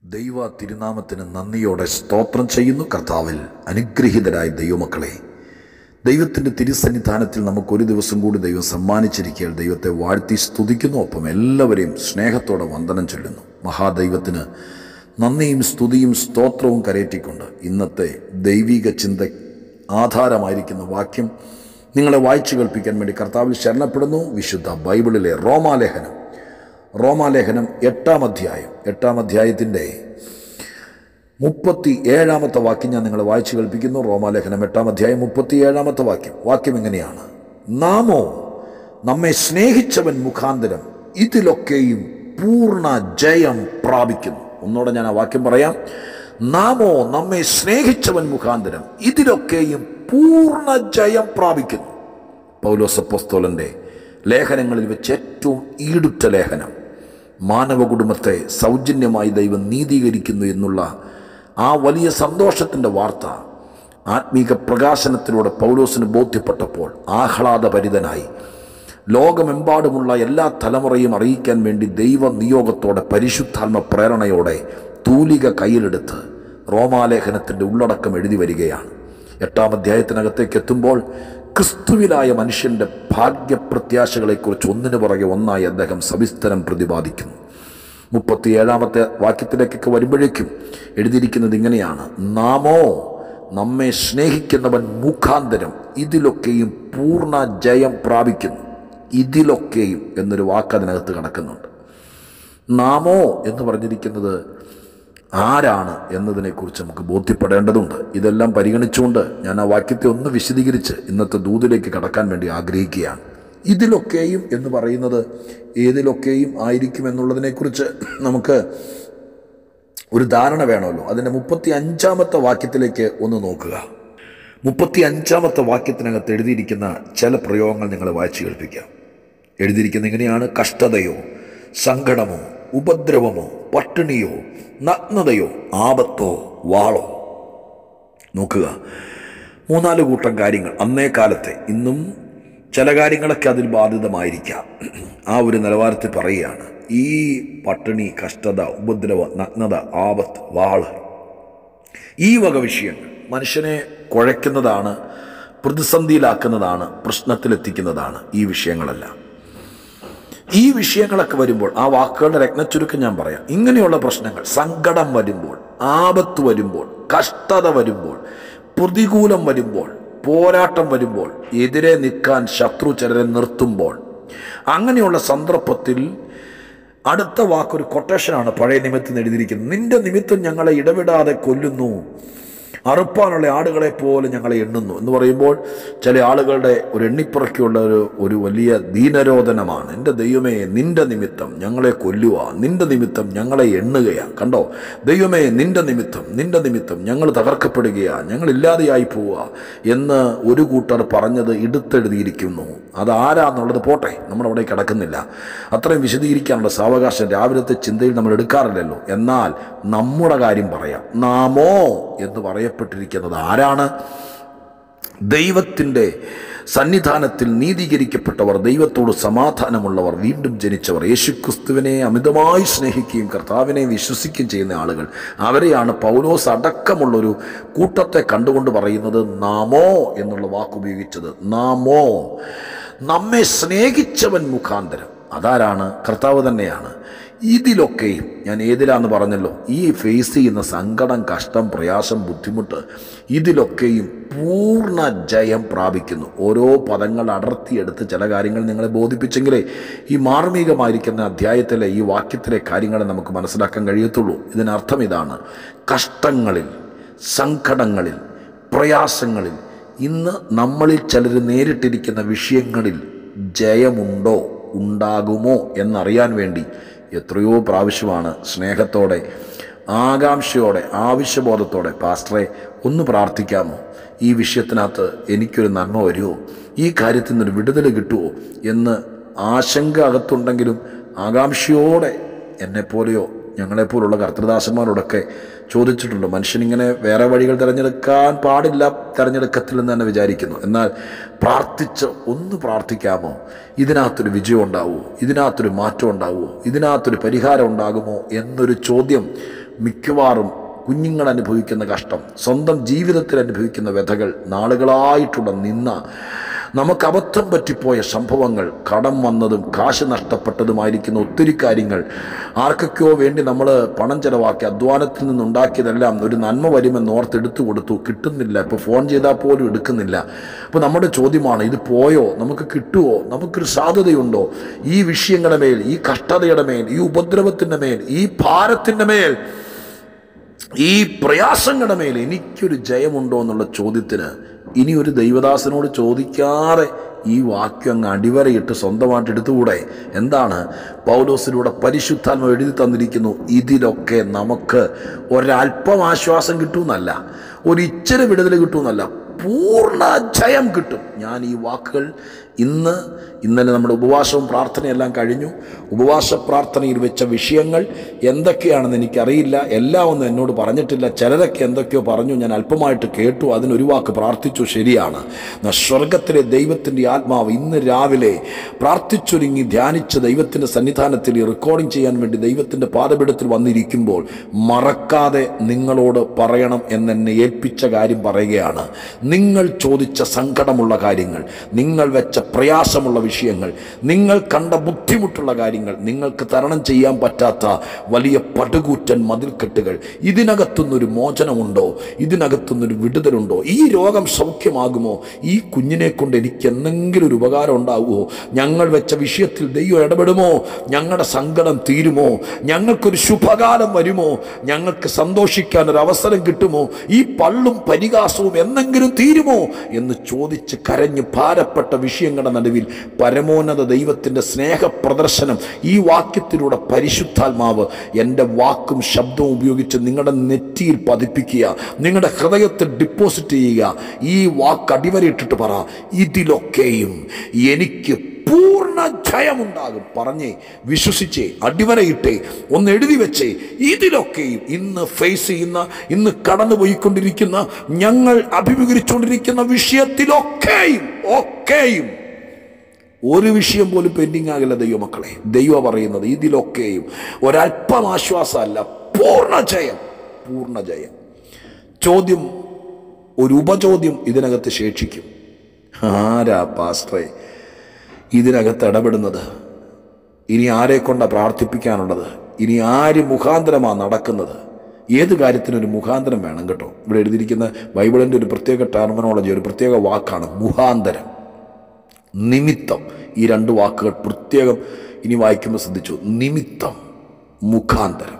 ദൈവ തിരുനാമത്തിന് നന്ദിയോടെ സ്തോത്രം ചെയ്യുന്നു. കർത്താവിൽ അനുഗ്രഹീതരായ ദൈവമക്കളെ, ദൈവത്തിൻ്റെ തിരുസന്നിധാനത്തിൽ നമുക്കൊരു ദിവസം കൂടി ദൈവം സമ്മാനിച്ചിരിക്കുകയാൽ ദൈവത്തെ വാഴ്ത്തി സ്തുതിക്കുന്നു. ഒപ്പം എല്ലാവരെയും സ്നേഹത്തോടെ വന്ദനം ചൊല്ലുന്നു. മഹാദൈവത്തിന് നന്ദിയും സ്തുതിയും സ്തോത്രവും കരയറ്റിക്കൊണ്ട് ഇന്നത്തെ ദൈവിക ചിന്ത ആധാരമായിരിക്കുന്ന വാക്യം നിങ്ങളെ വായിച്ചു കേൾപ്പിക്കാൻ വേണ്ടി കർത്താവിൽ ശരണപ്പെടുന്നു. വിശുദ്ധ ബൈബിളിലെ റോമാലേഖനം 8-ാം അധ്യായത്തിൻ്റെ 37-ാമത്തെ വാക്യം ഞാൻ നിങ്ങളെ വായിച്ചു കേൾപ്പിക്കുന്നു. റോമാലേഖനം 8-ാം അധ്യായം 37-ാമത്തെ വാക്യം ഇങ്ങനെയാണ്: നാമോ നമ്മെ സ്നേഹിച്ചവൻ മുഖാന്തരം ഇതിലൊക്കെയും പൂർണ്ണ ജയം പ്രാപിക്കുന്നു. ഒന്നുകൂടെ ഞാൻ ആ വാക്യം പറയാം. നാമോ നമ്മെ സ്നേഹിച്ചവൻ മുഖാന്തരം ഇതിലൊക്കെയും പൂർണ്ണ ജയം പ്രാപിക്കുന്നു. പൗലോസ് അപ്പോസ്തലൻ്റെ ലേഖനങ്ങളിൽ വെച്ച് ഏറ്റവും ഈടുറ്റ ലേഖനം. മാനവ കുടുംബത്തെ സൗജന്യമായി ദൈവം നീതീകരിക്കുന്നു എന്നുള്ള ആ വലിയ സന്തോഷത്തിൻ്റെ വാർത്ത ആത്മീക പ്രകാശനത്തിലൂടെ പൗലോസിന് ബോധ്യപ്പെട്ടപ്പോൾ ആഹ്ലാദഭരിതനായി ലോകമെമ്പാടുമുള്ള എല്ലാ തലമുറയും അറിയിക്കാൻ വേണ്ടി ദൈവ നിയോഗത്തോടെ പരിശുദ്ധാത്മ പ്രേരണയോടെ തൂലിക കയ്യിലെടുത്ത് റോമാലേഖനത്തിൻ്റെ ഉള്ളടക്കം എഴുതി വരികയാണ്. 8-ാം അധ്യായത്തിനകത്തേക്ക് എത്തുമ്പോൾ ക്രിസ്തുവിലായ മനുഷ്യൻ്റെ ഭാഗ്യപ്രത്യാശകളെക്കുറിച്ച് ഒന്നിനു പുറകെ ഒന്നായി അദ്ദേഹം സവിസ്തരം പ്രതിപാദിക്കുന്നു. 37-ാമത്തെ വാക്യത്തിലേക്കൊക്കെ വരുമ്പോഴേക്കും എഴുതിയിരിക്കുന്നത് ഇങ്ങനെയാണ്: നാമോ നമ്മെ സ്നേഹിക്കുന്നവൻ മുഖാന്തരം ഇതിലൊക്കെയും പൂർണ്ണ ജയം പ്രാപിക്കുന്നു. ഇതിലൊക്കെയും എന്നൊരു വാക്ക് അതിനകത്ത് കിടക്കുന്നുണ്ട്. നാമോ എന്ന് പറഞ്ഞിരിക്കുന്നത് ആരാണ് എന്നതിനെക്കുറിച്ച് നമുക്ക് ബോധ്യപ്പെടേണ്ടതുണ്ട്. ഇതെല്ലാം പരിഗണിച്ചുകൊണ്ട് ഞാൻ ആ വാക്യത്തെ ഒന്ന് വിശദീകരിച്ച് ഇന്നത്തെ ദൂതിലേക്ക് കടക്കാൻ വേണ്ടി ആഗ്രഹിക്കുകയാണ്. ഇതിലൊക്കെയും എന്ന് പറയുന്നത് ഏതിലൊക്കെയും ആയിരിക്കും എന്നുള്ളതിനെക്കുറിച്ച് നമുക്ക് ഒരു ധാരണ വേണമല്ലോ. അതിൻ്റെ 35-ാമത്തെ വാക്യത്തിലേക്ക് ഒന്ന് നോക്കുക. 35-ാമത്തെ വാക്യത്തിനകത്ത് എഴുതിയിരിക്കുന്ന ചില പ്രയോഗങ്ങൾ നിങ്ങളെ വായിച്ചു കേൾപ്പിക്കാം. എഴുതിയിരിക്കുന്നത് ഇങ്ങനെയാണ്: കഷ്ടതയോ, സങ്കടമോ, ഉപദ്രവമോ, പട്ടിണിയോ, നഗ്നതയോ, ആപത്തോ, വാളോ. നോക്കുക, 3-4 കൂട്ടം കാര്യങ്ങൾ അന്നേ കാലത്തെ. ഇന്നും ചില കാര്യങ്ങളൊക്കെ അതിൽ ബാധിതമായിരിക്കാം. ആ ഒരു നിലവാരത്തിൽ പറയുകയാണ്. ഈ പട്ടിണി, കഷ്ടത, ഉപദ്രവം, നഗ്നത, ആപത്ത്, വാള്, ഈ വക വിഷയങ്ങൾ മനുഷ്യനെ കുഴയ്ക്കുന്നതാണ്, പ്രതിസന്ധിയിലാക്കുന്നതാണ്, പ്രശ്നത്തിലെത്തിക്കുന്നതാണ് ഈ വിഷയങ്ങളെല്ലാം. ഈ വിഷയങ്ങളൊക്കെ വരുമ്പോൾ ആ വാക്കുകളുടെ രത്നച്ചുരുക്കം ഞാൻ പറയാം. ഇങ്ങനെയുള്ള പ്രശ്നങ്ങൾ, സങ്കടം വരുമ്പോൾ, ആപത്ത് വരുമ്പോൾ, കഷ്ടത വരുമ്പോൾ, പ്രതികൂലം വരുമ്പോൾ, പോരാട്ടം വരുമ്പോൾ, എതിരെ നിൽക്കാൻ ശത്രു ചിലരെ നിർത്തുമ്പോൾ, അങ്ങനെയുള്ള സന്ദർഭത്തിൽ അടുത്ത വാക്കൊരു കൊട്ടേഷനാണ് പഴയ നിമിത്തം എഴുതിയിരിക്കുന്നത്: നിന്റെ നിമിത്തം ഞങ്ങളെ ഇടവിടാതെ കൊല്ലുന്നു, അറുപ്പാനുള്ള ആടുകളെ പോലെ ഞങ്ങളെ എണ്ണുന്നു എന്ന് പറയുമ്പോൾ ചില ആളുകളുടെ ഒരു എണ്ണിപ്പുറയ്ക്കുള്ള ഒരു വലിയ ദീനരോധനമാണ്. എൻ്റെ ദൈവമേ, നിൻ്റെ നിമിത്തം ഞങ്ങളെ കൊല്ലുക, നിൻ്റെ നിമിത്തം ഞങ്ങളെ എണ്ണുകയാണ്. കണ്ടോ, ദൈവമേ, നിൻ്റെ നിമിത്തം ഞങ്ങൾ തകർക്കപ്പെടുകയാണ്, ഞങ്ങളില്ലാതെയായി പോവുക എന്ന് ഒരു കൂട്ടർ പറഞ്ഞത് എടുത്തെഴുതിയിരിക്കുന്നു. അതാരാന്നുള്ളത് പോട്ടെ, നമ്മളവിടെ കിടക്കുന്നില്ല. അത്രയും വിശദീകരിക്കാനുള്ള സാവകാശം രാവിലത്തെ ചിന്തയിൽ നമ്മൾ എടുക്കാറില്ലല്ലോ. എന്നാൽ നമ്മുടെ കാര്യം പറയാം. നാമോ എന്ന് പറയപ്പെട്ടിരിക്കുന്നത് ആരാണ്? ദൈവത്തിൻ്റെ സന്നിധാനത്തിൽ നീതീകരിക്കപ്പെട്ടവർ, ദൈവത്തോട് സമാധാനമുള്ളവർ, വീണ്ടും ജനിച്ചവർ, യേശുക്രിസ്തുവിനെ അമിതമായി സ്നേഹിക്കുകയും കർത്താവിനെ വിശ്വസിക്കുകയും ചെയ്യുന്ന ആളുകൾ. അവരെയാണ് പൗലോസ് അടക്കമുള്ളൊരു കൂട്ടത്തെ കണ്ടുകൊണ്ട് പറയുന്നത് നാമോ എന്നുള്ള വാക്കുപയോഗിച്ചത്. നാമോ, നമ്മെ സ്നേഹിച്ചവൻ മുഖാന്തരം. അതാരാണ്? കർത്താവ് തന്നെയാണ്. ഇതിലൊക്കെയും, ഞാൻ ഏതിലാന്ന് പറഞ്ഞല്ലോ, ഈ ഫേസ് ചെയ്യുന്ന സങ്കടം, കഷ്ടം, പ്രയാസം, ബുദ്ധിമുട്ട്, ഇതിലൊക്കെയും പൂർണ്ണ ജയം പ്രാപിക്കുന്നു. ഓരോ പദങ്ങൾ അടർത്തിയെടുത്ത് ചില കാര്യങ്ങൾ നിങ്ങളെ ബോധിപ്പിച്ചെങ്കിലേ ഈ മാർമികമായിരിക്കുന്ന അധ്യായത്തിലെ ഈ വാക്യത്തിലെ കാര്യങ്ങളെ നമുക്ക് മനസ്സിലാക്കാൻ കഴിയത്തുള്ളൂ. ഇതിനർത്ഥം ഇതാണ്: കഷ്ടങ്ങളിൽ, സങ്കടങ്ങളിൽ, പ്രയാസങ്ങളിൽ, ഇന്ന് നമ്മളിൽ ചിലർ നേരിട്ടിരിക്കുന്ന വിഷയങ്ങളിൽ ജയമുണ്ടോ, ഉണ്ടാകുമോ എന്നറിയാൻ വേണ്ടി എത്രയോ പ്രാവശ്യമാണ് സ്നേഹത്തോടെ, ആകാംക്ഷയോടെ, ആവശ്യബോധത്തോടെ, പാസ്റ്ററെ ഒന്ന് പ്രാർത്ഥിക്കാമോ, ഈ വിഷയത്തിനകത്ത് എനിക്കൊരു നന്മ വരുമോ, ഈ കാര്യത്തിൽ നിന്നൊരു വിടുതൽ കിട്ടുമോ എന്ന് ആശങ്ക അകത്തുണ്ടെങ്കിലും ആകാംക്ഷയോടെ എന്നെപ്പോലെയോ ഞങ്ങളെപ്പോലുള്ള കർത്തൃദാസന്മാരോടൊക്കെ ചോദിച്ചിട്ടുണ്ട്. മനുഷ്യനിങ്ങനെ വേറെ വഴികൾ തിരഞ്ഞെടുക്കാൻ പാടില്ല, തിരഞ്ഞെടുക്കത്തില്ലെന്ന് തന്നെ വിചാരിക്കുന്നു. എന്നാൽ ഒന്ന് പ്രാർത്ഥിക്കാമോ, ഇതിനകത്തൊരു വിജയം ഉണ്ടാവുമോ, ഇതിനകത്തൊരു മാറ്റം ഉണ്ടാവുമോ, ഇതിനകത്തൊരു പരിഹാരം ഉണ്ടാകുമോ എന്നൊരു ചോദ്യം മിക്കവാറും കുഞ്ഞുങ്ങൾ അനുഭവിക്കുന്ന കഷ്ടം, സ്വന്തം ജീവിതത്തിൽ അനുഭവിക്കുന്ന വ്യഥകൾ, നാളുകളായിട്ടുള്ള നിന്ന, നമുക്ക് അബദ്ധം പറ്റിപ്പോയ സംഭവങ്ങൾ, കടം വന്നതും കാശ് നഷ്ടപ്പെട്ടതുമായിരിക്കുന്ന ഒത്തിരി കാര്യങ്ങൾ, ആർക്കൊക്കെയോ വേണ്ടി നമ്മൾ പണം ചെലവാക്കി അധ്വാനത്തിൽ നിന്നുണ്ടാക്കിയതെല്ലാം ഒരു നന്മ വരുമെന്ന് ഓർത്തെടുത്തു കൊടുത്തു, കിട്ടുന്നില്ല. ഇപ്പോൾ ഫോൺ ചെയ്താൽ പോലും എടുക്കുന്നില്ല. അപ്പോൾ നമ്മുടെ ചോദ്യമാണ്, ഇത് പോയോ? നമുക്ക് കിട്ടുമോ? നമുക്കൊരു സാധ്യതയുണ്ടോ? ഈ വിഷയങ്ങളുടെ മേൽ, ഈ കഷ്ടതയുടെ മേൽ, ഈ ഉപദ്രവത്തിൻ്റെ മേൽ, ഈ ഭാരത്തിൻ്റെ മേൽ, ഈ പ്രയാസങ്ങളുടെ മേൽ എനിക്കൊരു ജയമുണ്ടോ എന്നുള്ള ചോദ്യത്തിന് ഇനി ഒരു ദൈവദാസനോട് ചോദിക്കാതെ ഈ വാക്യം അങ്ങ് അടിവരയിട്ട് സ്വന്തമായിട്ട് എടുത്തുകൂടെ? എന്താണ് പൗലോസിലൂടെ പരിശുദ്ധാത്മാവ് എഴുതി തന്നിരിക്കുന്നു? ഇതിലൊക്കെ നമുക്ക് ഒരല്പം ആശ്വാസം കിട്ടുമെന്നല്ല, ഒരിച്ചിരി വിടുതൽ കിട്ടുമെന്നല്ല, പൂർണ്ണ ജയം കിട്ടും. ഞാൻ ഈ വാക്കുകൾ ഇന്നലെ നമ്മുടെ ഉപവാസവും പ്രാർത്ഥനയെല്ലാം കഴിഞ്ഞു. ഉപവാസ പ്രാർത്ഥനയിൽ വെച്ച വിഷയങ്ങൾ എന്തൊക്കെയാണെന്ന് എനിക്കറിയില്ല, എല്ലാം ഒന്നും എന്നോട് പറഞ്ഞിട്ടില്ല. ചിലരൊക്കെ എന്തൊക്കെയോ പറഞ്ഞു, ഞാൻ അല്പമായിട്ട് കേട്ടു, അതിനൊരു വാക്ക് പ്രാർത്ഥിച്ചു. ശരിയാണ്, സ്വർഗത്തിലെ ദൈവത്തിൻ്റെ ആത്മാവ് ഇന്ന് രാവിലെ പ്രാർത്ഥിച്ചൊരുങ്ങി ധ്യാനിച്ച് ദൈവത്തിൻ്റെ സന്നിധാനത്തിൽ റെക്കോർഡിംഗ് ചെയ്യാൻ വേണ്ടി ദൈവത്തിൻ്റെ പാദപീഠത്തിൽ വന്നിരിക്കുമ്പോൾ മറക്കാതെ നിങ്ങളോട് പറയണം എന്നെ ഏൽപ്പിച്ച കാര്യം പറയുകയാണ്. നിങ്ങൾ ചോദിച്ച സങ്കടമുള്ള കാര്യങ്ങൾ, നിങ്ങൾ വെച്ച പ്രയാസമുള്ള വിഷയങ്ങൾ, നിങ്ങൾ കണ്ട ബുദ്ധിമുട്ടുള്ള കാര്യങ്ങൾ, നിങ്ങൾക്ക് തരണം ചെയ്യാൻ പറ്റാത്ത വലിയ പടുകൂറ്റൻ മതിൽക്കെട്ടുകൾ, ഇതിനകത്തുനിന്നൊരു മോചനമുണ്ടോ? ഇതിനകത്തുനിന്നൊരു വിടുതലുണ്ടോ? ഈ രോഗം സൗഖ്യമാകുമോ? ഈ കുഞ്ഞിനെ കൊണ്ട് എനിക്ക് എന്തെങ്കിലും ഒരു ഉപകാരം ഉണ്ടാകുമോ? ഞങ്ങൾ വെച്ച വിഷയത്തിൽ ദൈവം ഇടപെടുമോ? ഞങ്ങളുടെ സങ്കടം തീരുമോ? ഞങ്ങൾക്കൊരു ശുഭകാലം വരുമോ? ഞങ്ങൾക്ക് സന്തോഷിക്കാൻ ഒരു അവസരം കിട്ടുമോ? ഈ പള്ളും പരിഹാസവും എന്തെങ്കിലും തീരുമോ എന്ന് ചോദിച്ച് കരഞ്ഞ് ഭാരപ്പെട്ട വിഷയങ്ങളുടെ നടുവിൽ പരമോന്നത ദൈവത്തിൻ്റെ സ്നേഹപ്രദർശനം ഈ വാക്യത്തിലൂടെ പരിശുദ്ധാത്മാവ് എൻ്റെ വാക്കും ശബ്ദവും ഉപയോഗിച്ച് നിങ്ങളുടെ നെറ്റിയിൽ പതിപ്പിക്കുക, നിങ്ങളുടെ ഹൃദയത്തിൽ ഡിപ്പോസിറ്റ് ചെയ്യുക. ഈ വാക്ക് അടിവരയിട്ടിട്ട് പറ, ഇതിലൊക്കെയും എനിക്ക് പൂർണ്ണ ജയമുണ്ടാകും. പറഞ്ഞേ, വിശ്വസിച്ചേ, അടിവരയിട്ടേ, ഒന്ന് എഴുതി വെച്ചേ. ഇതിലൊക്കെയും ഇന്ന് ഫേസ് ചെയ്യുന്ന, ഇന്ന് കടന്നുപോയിക്കൊണ്ടിരിക്കുന്ന, ഞങ്ങൾ അഭിമുഖീകരിച്ചുകൊണ്ടിരിക്കുന്ന വിഷയത്തിലൊക്കെയും ഒരു വിഷയം പോലും പെൻഡിങ് ആകില്ല ദൈവമക്കളെ. ദൈവം പറയുന്നത് ഇതിലൊക്കെയും ഒരല്പം ആശ്വാസമല്ല, പൂർണ്ണ ജയം. പൂർണ്ണ ജയം. ചോദ്യം, ഒരു ഉപചോദ്യം ഇതിനകത്ത് ശേഷിക്കും. ആരാ പാസ്റ്ററെ ഇതിനകത്ത് ഇടപെടുന്നത്? ഇനി ആരെ കൊണ്ടാണ് പ്രാർത്ഥിപ്പിക്കാനുള്ളത്? ഇനി ആര് മുഖാന്തരമാണ് നടക്കുന്നത്? ഏത് കാര്യത്തിനൊരു മുഖാന്തരം വേണം കേട്ടോ. ഇവിടെ എഴുതിയിരിക്കുന്ന ബൈബിളിൻ്റെ ഒരു പ്രത്യേക ടെർമിനോളജി, ഒരു പ്രത്യേക വാക്കാണ് മുഖാന്തരം, നിമിത്തം. ഈ രണ്ട് വാക്കുകൾ പ്രത്യേകം ഇനി വായിക്കുമ്പോൾ ശ്രദ്ധിച്ചു. നിമിത്തം, മുഖാന്തരം.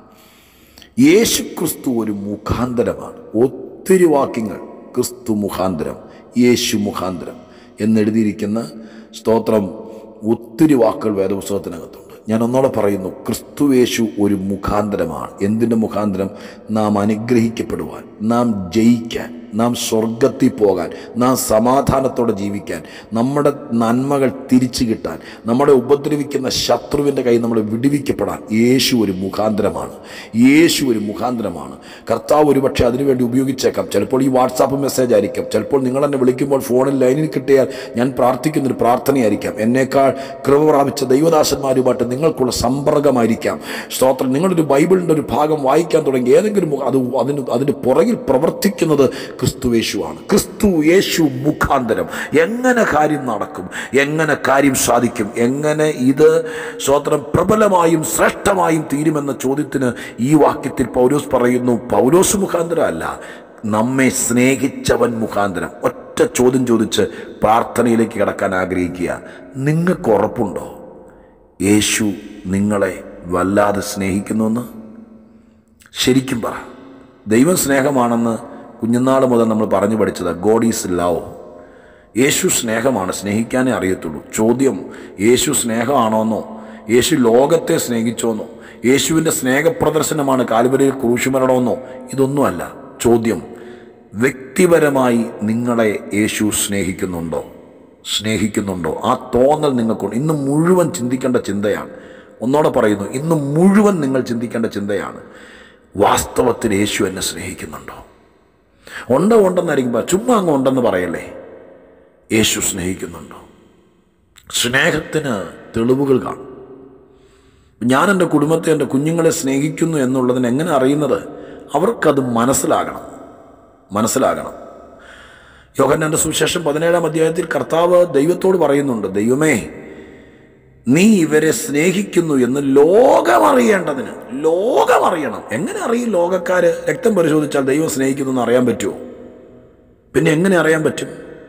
യേശു ക്രിസ്തു ഒരു മുഖാന്തരമാണ്. ഒത്തിരി വാക്യങ്ങൾ ക്രിസ്തു മുഖാന്തരം, യേശു മുഖാന്തരം എന്നെഴുതിയിരിക്കുന്ന സ്തോത്രം ഒത്തിരി വാക്കുകൾ വേദപുസ്തകത്തിനകത്തുണ്ട്. ഞാൻ ഒന്നോടെ പറയുന്നു, ക്രിസ്തുയേശു ഒരു മുഖാന്തരമാണ്. എന്തിൻ്റെ മുഖാന്തരം? നാം അനുഗ്രഹിക്കപ്പെടുവാൻ, നാം ജയിക്കാൻ, നാം സ്വർഗത്തിൽ പോകാൻ, നാം സമാധാനത്തോടെ ജീവിക്കാൻ, നമ്മുടെ നന്മകൾ തിരിച്ചു കിട്ടാൻ, നമ്മളെ ഉപദ്രവിക്കുന്ന ശത്രുവിൻ്റെ കയ്യിൽ നമ്മൾ വിടുവിക്കപ്പെടാൻ യേശു ഒരു മുഖാന്തരമാണ്. യേശു ഒരു മുഖാന്തരമാണ്. കർത്താവ് ഒരുപക്ഷെ അതിനുവേണ്ടി ഉപയോഗിച്ചേക്കാം. ചിലപ്പോൾ ഈ വാട്സാപ്പ് മെസ്സേജ് ആയിരിക്കാം, ചിലപ്പോൾ നിങ്ങൾ എന്നെ വിളിക്കുമ്പോൾ ഫോണിൽ ലൈനിൽ കിട്ടിയാൽ ഞാൻ പ്രാർത്ഥിക്കുന്നൊരു പ്രാർത്ഥനയായിരിക്കാം, എന്നേക്കാൾ കൃപ പ്രാപിച്ച ദൈവദാസന്മാരുമായിട്ട് നിങ്ങൾക്കുള്ള സമ്പർക്കമായിരിക്കാം. സ്തോത്രം. നിങ്ങളൊരു ബൈബിളിൻ്റെ ഒരു ഭാഗം വായിക്കാൻ തുടങ്ങി, ഏതെങ്കിലും അതിന് പുറകിൽ പ്രവർത്തിക്കുന്നത് ക്രിസ്തുയേശുവാണ്. ക്രിസ്തുയേശു മുഖാന്തരം എങ്ങനെ കാര്യം നടക്കും? എങ്ങനെ കാര്യം സാധിക്കും? എങ്ങനെ ഇത് സ്തോത്രം പ്രബലമായും ശ്രേഷ്ഠമായും തീരുമെന്ന ചോദ്യത്തിന് ഈ വാക്യത്തിൽ പൗലോസ് പറയുന്നു, പൗലോസ് മുഖാന്തരം അല്ല, നമ്മെ സ്നേഹിച്ചവൻ മുഖാന്തരം. ഒറ്റ ചോദ്യം ചോദിച്ച് പ്രാർത്ഥനയിലേക്ക് കിടക്കാൻ ആഗ്രഹിക്കുക. നിങ്ങൾക്ക് ഉറപ്പുണ്ടോ യേശു നിങ്ങളെ വല്ലാതെ സ്നേഹിക്കുന്നുവെന്ന്? ശരിക്കും പറ. ദൈവം സ്നേഹമാണെന്ന് കുഞ്ഞുനാൾ മുതൽ നമ്മൾ പറഞ്ഞു പഠിച്ചതാണ്. God is love. യേശു സ്നേഹമാണ്, സ്നേഹിക്കാനേ അറിയത്തുള്ളൂ. ചോദ്യം, യേശു സ്നേഹമാണോന്നോ, യേശു ലോകത്തെ സ്നേഹിച്ചോന്നോ, യേശുവിൻ്റെ സ്നേഹപ്രദർശനമാണ് കാൽവരിയിൽ ക്രൂശുമരണമെന്നോ, ഇതൊന്നുമല്ല ചോദ്യം. വ്യക്തിപരമായി നിങ്ങളെ യേശു സ്നേഹിക്കുന്നുണ്ടോ? ആ തോന്നൽ നിങ്ങൾക്കുണ്ട്. ഇന്ന് മുഴുവൻ ചിന്തിക്കേണ്ട ചിന്തയാണ്. ഒന്നോടെ പറയുന്നു, ഇന്ന് മുഴുവൻ നിങ്ങൾ ചിന്തിക്കേണ്ട ചിന്തയാണ്, വാസ്തവത്തിൽ യേശു എന്നെ സ്നേഹിക്കുന്നുണ്ടോ? ഉണ്ടെന്നായിരിക്കും, ചുമ്മാ അങ്ങ് ഉണ്ടെന്ന് പറയല്ലേ. യേശു സ്നേഹിക്കുന്നുണ്ടോ? സ്നേഹത്തിന് തെളിവുകൾ കാണും. ഞാൻ എൻ്റെ കുടുംബത്തെ, എൻ്റെ കുഞ്ഞുങ്ങളെ സ്നേഹിക്കുന്നു എന്നുള്ളതിന് എങ്ങനെ അറിയുന്നത്? അവർക്കത് മനസ്സിലാകണം. യോഹന്നാന്റെ സുവിശേഷം 17-ാം അധ്യായത്തിൽ കർത്താവ് ദൈവത്തോട് പറയുന്നുണ്ട്, ദൈവമേ, നീ ഇവരെ സ്നേഹിക്കുന്നു എന്ന് ലോകമറിയേണ്ടതിന്. ലോകമറിയണം. എങ്ങനെ അറിയും ലോകക്കാര്? രക്തം പരിശോധിച്ചാൽ ദൈവം സ്നേഹിക്കുന്നു എന്ന് അറിയാൻ പറ്റുമോ? പിന്നെ എങ്ങനെ അറിയാൻ പറ്റും?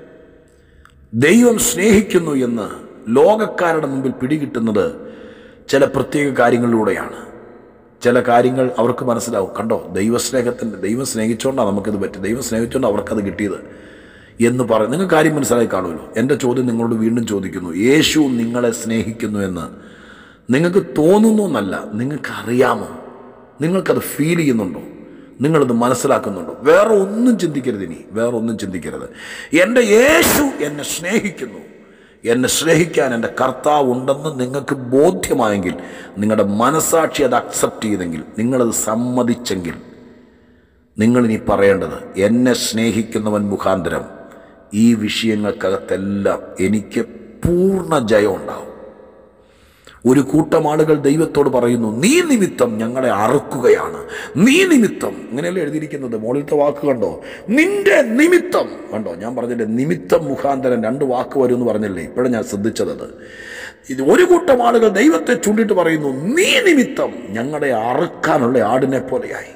ദൈവം സ്നേഹിക്കുന്നു എന്ന് ലോകക്കാരുടെ മുമ്പിൽ പിടികിട്ടുന്നത് ചില പ്രത്യേക കാര്യങ്ങളിലൂടെയാണ്. ചില കാര്യങ്ങൾ അവർക്ക് മനസ്സിലാവും. കണ്ടോ, ദൈവം സ്നേഹിച്ചുകൊണ്ടാണ് നമുക്കിത് പറ്റും, ദൈവം സ്നേഹിച്ചുകൊണ്ട് അവർക്കത് കിട്ടിയത് എന്ന് പറയും. നിങ്ങൾക്ക് കാര്യം മനസ്സിലായി കാണുമല്ലോ. എൻ്റെ ചോദ്യം നിങ്ങളോട് വീണ്ടും ചോദിക്കുന്നു, യേശു നിങ്ങളെ സ്നേഹിക്കുന്നു എന്ന് നിങ്ങൾക്ക് തോന്നുന്നു എന്നല്ല, നിങ്ങൾക്കറിയാമോ? നിങ്ങൾക്കത് ഫീൽ ചെയ്യുന്നുണ്ടോ? നിങ്ങളത് മനസ്സിലാക്കുന്നുണ്ടോ? വേറെ ഒന്നും ചിന്തിക്കരുത്. ഇനി വേറെ ഒന്നും ചിന്തിക്കരുത്. എൻ്റെ യേശു എന്നെ സ്നേഹിക്കുന്നു, എന്നെ സ്നേഹിക്കാൻ എൻ്റെ കർത്താവ് ഉണ്ടെന്ന് നിങ്ങൾക്ക് ബോധ്യമായെങ്കിൽ, നിങ്ങളുടെ മനസാക്ഷി അത് അക്സെപ്റ്റ് ചെയ്തെങ്കിൽ, നിങ്ങളത് സമ്മതിച്ചെങ്കിൽ, നിങ്ങളിനി പറയേണ്ടത്, എന്നെ സ്നേഹിക്കുന്നവൻ മുഖാന്തരം ഈ വിഷയങ്ങൾക്കകത്തെല്ലാം എനിക്ക് പൂർണ്ണ ജയം ഉണ്ടാവും. ഒരു കൂട്ടം ആളുകൾ ദൈവത്തോട് പറയുന്നു, നീ നിമിത്തം ഞങ്ങളെ അറുക്കുകയാണ്, നീ നിമിത്തം. ഇങ്ങനെയല്ലേ എഴുതിയിരിക്കുന്നത്? മുകളിലത്തെ വാക്ക് കണ്ടോ? നിന്റെ നിമിത്തം. കണ്ടോ, ഞാൻ പറഞ്ഞില്ലേ, നിമിത്തം മുഖാന്തരം 2 വാക്ക് വരും എന്ന് പറഞ്ഞില്ലേ? ഇപ്പോഴും ഞാൻ ശ്രദ്ധിച്ചത്. ഇത് ഒരു കൂട്ടം ആളുകൾ ദൈവത്തെ ചൂണ്ടിട്ട് പറയുന്നു, നീ നിമിത്തം ഞങ്ങളെ അറുക്കാനുള്ള ആടിനെ പോലെയായി.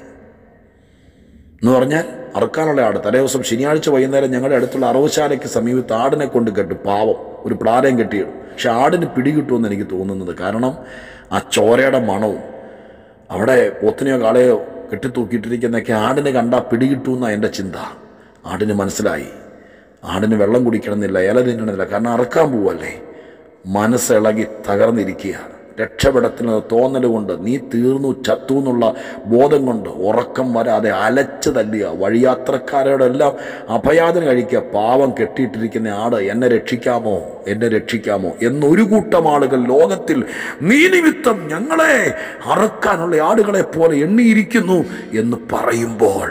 എന്ന് പറഞ്ഞാൽ അറുക്കാനുള്ള ആട്. തലേ ദിവസം ശനിയാഴ്ച വൈകുന്നേരം ഞങ്ങളുടെ അടുത്തുള്ള അറവുശാലയ്ക്ക് സമീപത്ത് ആടിനെ കൊണ്ട് കെട്ടു. പാവം, ഒരു പ്ലാരയും കെട്ടിയിടും. പക്ഷെ ആടിന് പിടികിട്ടുമെന്ന് എനിക്ക് തോന്നുന്നത്. കാരണം ആ ചോരയുടെ മണവും അവിടെ പോത്തിനെയോ കാളയോ കെട്ടിത്തൂക്കിയിട്ടിരിക്കുന്നതൊക്കെ ആടിന് കണ്ടാൽ പിടികിട്ടുമെന്നാണ് എൻ്റെ ചിന്ത. ആടിന് മനസ്സിലായി, ആടിന് വെള്ളം കുടിക്കണമെന്നില്ല, ഇല തിന്നണമെന്നില്ല, കാരണം അറുക്കാൻ പോവല്ലേ. മനസ്സിളകി തകർന്നിരിക്കുക. രക്ഷപ്പെടത്തിന് തോന്നൽ കൊണ്ട്, നീ തീർന്നു ചത്തു എന്നുള്ള ബോധം കൊണ്ട് ഉറക്കം വരാതെ അലച്ച് തല്ലുക. വഴിയാത്രക്കാരോടെല്ലാം അഭയാതന കഴിക്കുക. പാവം കെട്ടിയിട്ടിരിക്കുന്ന ആട്, എന്നെ രക്ഷിക്കാമോ, എന്നെ രക്ഷിക്കാമോ എന്നൊരു കൂട്ടം ആളുകൾ ലോകത്തിൽ നീ നിമിത്തം ഞങ്ങളെ അറുക്കാനുള്ള ആടുകളെ പോലെ എണ്ണിയിരിക്കുന്നു എന്ന് പറയുമ്പോൾ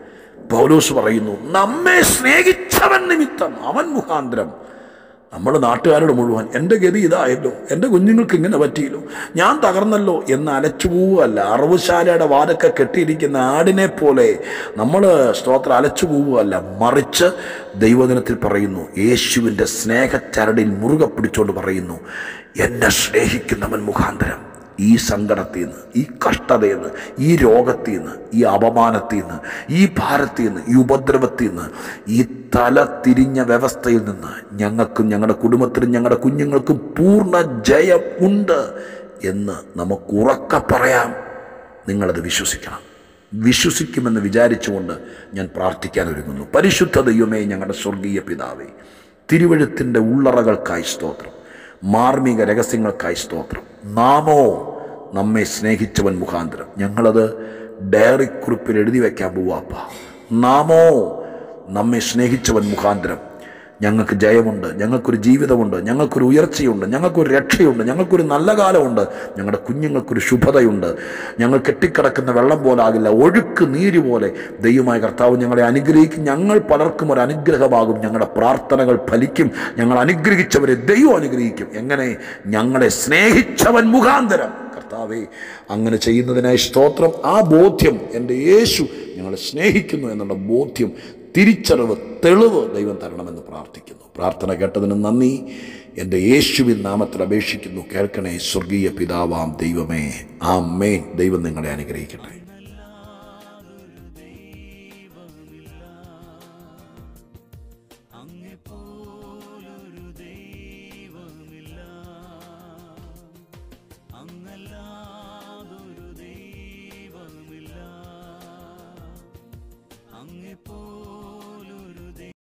പൗലോസ് പറയുന്നു, നമ്മെ സ്നേഹിച്ചവൻ നിമിത്തം, അവൻ മുഖാന്തരം നമ്മൾ നാട്ടുകാരോട് മുഴുവൻ എൻ്റെ ഗതി ഇതായല്ലോ, എൻ്റെ കുഞ്ഞുങ്ങൾക്ക് ഇങ്ങനെ പറ്റിയല്ലോ, ഞാൻ തകർന്നല്ലോ എന്ന് അലച്ചു പോവുകയല്ല. അറവുശാലയുടെ വാതൊക്കെ കെട്ടിയിരിക്കുന്ന ആടിനെ പോലെ നമ്മൾ സ്തോത്രം അലച്ചു പോവുകയല്ല. മറിച്ച് ദൈവദിനത്തിൽ പറയുന്നു, യേശുവിൻ്റെ സ്നേഹച്ചരടിൽ മുറുകെ പിടിച്ചുകൊണ്ട് പറയുന്നു, എന്നെ സ്നേഹിക്കുന്നവൻ മുഖാന്തരം ഈ സങ്കടത്തിൽ നിന്ന്, ഈ കഷ്ടതയിൽ നിന്ന്, ഈ രോഗത്തിൽ നിന്ന്, ഈ അപമാനത്തിൽ നിന്ന്, ഈ ഭാരത്തിൽ നിന്ന്, ഈ ഉപദ്രവത്തിൽ നിന്ന്, ഈ തല തിരിഞ്ഞ വ്യവസ്ഥയിൽ നിന്ന് ഞങ്ങൾക്കും ഞങ്ങളുടെ കുടുംബത്തിനും ഞങ്ങളുടെ കുഞ്ഞുങ്ങൾക്കും പൂർണ്ണ ജയം ഉണ്ട് എന്ന് നമുക്ക് ഉറക്കെ പറയാം. നിങ്ങളത് വിശ്വസിക്കണം. വിശ്വസിക്കുമെന്ന് വിചാരിച്ചുകൊണ്ട് ഞാൻ പ്രാർത്ഥിക്കാൻ ഒരുങ്ങുന്നു. പരിശുദ്ധ ദൈവമേ, ഞങ്ങളുടെ സ്വർഗീയ പിതാവേ, തിരുവെഴുത്തിൻ്റെ ഉള്ളറകൾക്കായി സ്തോത്രം, മാർമിക രഹസ്യങ്ങൾക്കായി സ്തോത്രം. നാമോ നമ്മെ സ്നേഹിച്ചവൻ മുഖാന്തരം. ഞങ്ങളത് ഡയറി കുറിപ്പിൽ എഴുതി വയ്ക്കാൻ പോവാപ്പ. നാമോ നമ്മെ സ്നേഹിച്ചവൻ മുഖാന്തരം ഞങ്ങൾക്ക് ജയമുണ്ട്, ഞങ്ങൾക്കൊരു ജീവിതമുണ്ട്, ഞങ്ങൾക്കൊരു ഉയർച്ചയുണ്ട്, ഞങ്ങൾക്കൊരു രക്ഷയുണ്ട്, ഞങ്ങൾക്കൊരു നല്ല കാലമുണ്ട്, ഞങ്ങളുടെ കുഞ്ഞുങ്ങൾക്കൊരു ശുഭതയുണ്ട്. ഞങ്ങൾ കെട്ടിക്കിടക്കുന്ന വെള്ളം പോലാകില്ല, ഒഴുക്ക് നീര് പോലെ ദൈവമായ കർത്താവ് ഞങ്ങളെ അനുഗ്രഹിക്കും. ഞങ്ങൾ പലർക്കും ഒരു അനുഗ്രഹമാകും. ഞങ്ങളുടെ പ്രാർത്ഥനകൾ ഫലിക്കും. ഞങ്ങൾ അനുഗ്രഹിച്ചവരെ ദൈവം അനുഗ്രഹിക്കും. എങ്ങനെ? ഞങ്ങളെ സ്നേഹിച്ചവൻ മുഖാന്തരം. കർത്താവേ, അങ്ങനെ ചെയ്യുന്നതിനായി സ്തോത്രം. ആ ബോധ്യം, എൻ്റെ യേശു ഞങ്ങളെ സ്നേഹിക്കുന്നു എന്നുള്ള ബോധ്യം, തിരിച്ചറിവ്, തെളിവ് ദൈവം തരണമെന്ന് പ്രാർത്ഥിക്കുന്നു. പ്രാർത്ഥന കേട്ടതിന് നന്ദി. എൻ്റെ യേശുവിൻ നാമത്തിൽ അപേക്ഷിക്കുന്നു, കേൾക്കണേ സ്വർഗീയ പിതാവാം ദൈവമേ. ആമേൻ. ദൈവം നിങ്ങളെ അനുഗ്രഹിക്കട്ടെ. അങ്ങേ